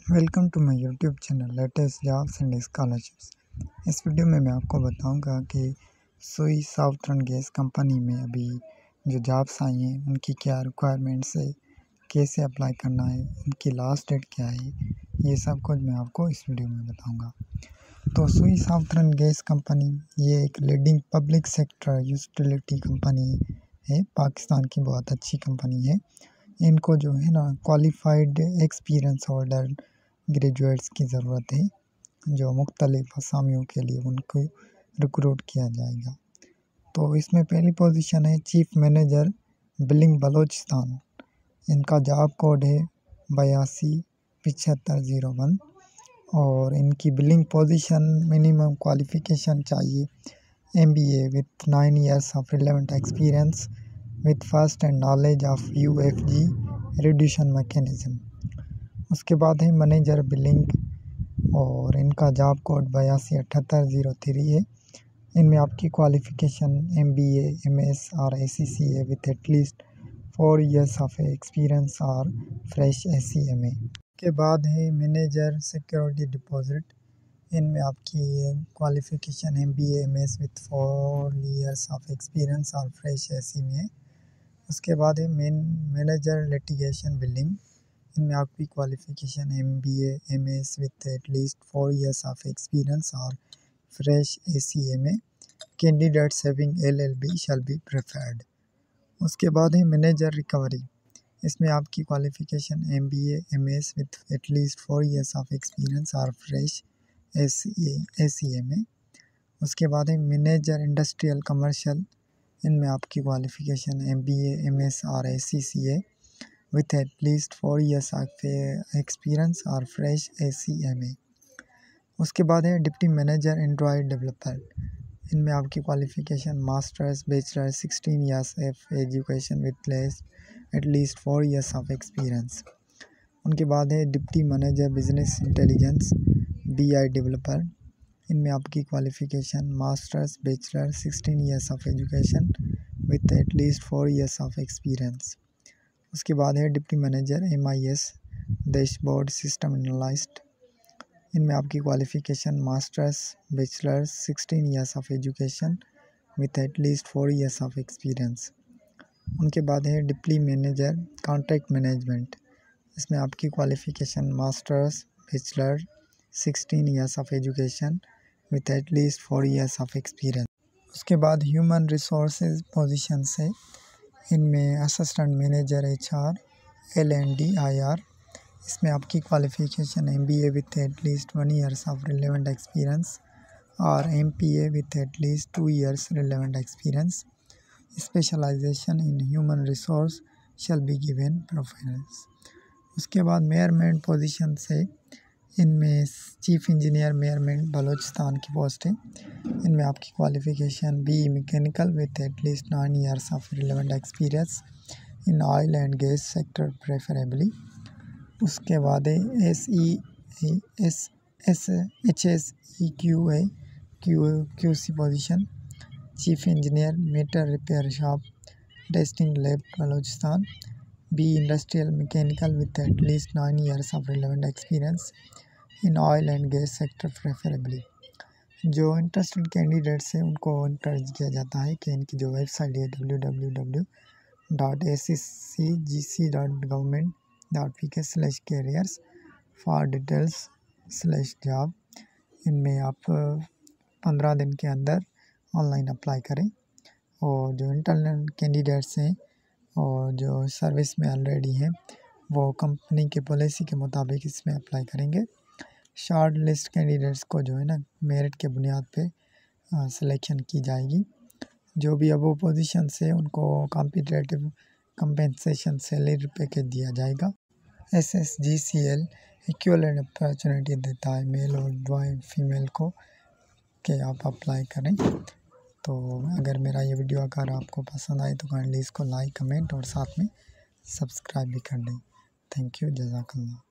Welcome to my YouTube channel latest jobs and scholarships. इस video में मैं आपको बताऊंगा कि सुई साउथर्न गैस कंपनी में अभी जो जॉब्स आई हैं उनकी क्या रिक्वायरमेंट्स है, कैसे अप्लाई करना है, उनकी लास्ट डेट क्या है, ये सब कुछ मैं आपको इस वीडियो में बताऊंगा। तो सुई साउथर्न गैस कंपनी ये एक leading public sector utility company है, पाकिस्तान की बहुत अच्छी कंपनी है। इनको जो है ना क्वालिफाइड एक्सपीरियंस होल्डर ग्रेजुएट्स की ज़रूरत है, जो मुख्तलिफ असामियों के लिए उनको रिक्रूट किया जाएगा। तो इसमें पहली पोजीशन है चीफ मैनेजर बिलिंग बलोचिस्तान। इनका जॉब कोड है 827501 और इनकी बिलिंग पोजीशन मिनिमम क्वालिफ़िकेशन चाहिए MBA with 9 years of relevant experience with first hand knowledge of UFG reduction mechanism. उसके बाद है मैनेजर बिलिंग और इनका जॉब कोड 827803 है। इनमें आपकी क्वालिफ़िकेशन MBA MS और SCCA with at least 4 years of experience और फ्रेश SCMA। के बाद है मैनेजर सिक्योरिटी डिपॉजिट। इनमें आपकी qualification MBA MS with 4 years of experience और फ्रेश SCMA। उसके बाद है मैनेजर लिटिगेशन बिलिंग। इनमें आपकी qualification MBA MS with at least 4 years of experience और fresh SCMA। Candidates having LLB shall be preferred. उसके बाद है मैनेजर रिकवरी। इसमें आपकी qualification MBA MS with at least 4 years of experience और फ्रेश SCMA। उसके बाद है मैनेजर इंडस्ट्रियल कमर्शियल। इनमें आपकी क्वालिफ़िकेशन MBA MS और SCCA with at least 4 years of experience और फ्रेश SCMA। उसके बाद है डिप्टी मैनेजर एंड्रॉयड डेवलपर। इनमें आपकी qualification masters bachelor 16 years of education with at least 4 years of experience. उनके बाद है deputy manager business intelligence BI developer. इनमें आपकी qualification masters bachelor 16 years of education with at least 4 years of experience. उसके बाद है deputy manager MIS dashboard system analyst. इनमें आपकी qualification masters bachelor 16 years of education with at least 4 years of experience. उनके बाद है डिप्टी मैनेजर कॉन्ट्रैक्ट मैनेजमेंट। इसमें आपकी qualification masters bachelor 16 years of education with at least 4 years of experience. उसके बाद human resources position है। इनमें assistant manager HR L&D IR। इसमें आपकी qualification MBA with at least 1 years of relevant experience और MPA with at least 2 years relevant experience. Specialization in human resource shall be given preference. उसके बाद मेयरमेंट position से इनमें chief engineer मेयरमेंट Balochistan की पोस्ट है। इनमें आपकी क्वालिफ़िकेशन BE मैकेनिकल with at least 9 years of relevant experience in oil and gas sector preferably. उसके बाद है HSEQA QC position chief engineer meter repair shop testing lab Balochistan BE industrial mechanical with at least 9 years of relevant experience in oil and gas sector preferably. जो interested candidates हैं उनको encourage किया जाता है कि इनकी जो वेबसाइट है www.ssgc.government.pk/careers फॉर डिटेल्स/जॉब। इनमें आप 15 दिन के अंदर ऑनलाइन अप्लाई करें और जो इंटरनल कैंडिडेट्स हैं और जो सर्विस में ऑलरेडी हैं वो कंपनी के पॉलिसी के मुताबिक इसमें अप्लाई करेंगे। शॉर्ट लिस्ट कैंडिडेट्स को जो है ना मेरिट के बुनियाद पे सिलेक्शन की जाएगी। जो भी अबो पोजीशन से उनको कॉम्पिटिटिव कंपेंसेशन सैलरी पैकेज दिया जाएगा। SSGCL इक्वलेंट अपॉर्चुनिटी देता है मेल और फीमेल को कि आप अप्लाई करें। तो अगर मेरा ये वीडियो अगर आपको पसंद आए तो काइंडली इसको लाइक कमेंट और साथ में सब्सक्राइब भी कर दें। थैंक यू, जज़ाकल्लाह।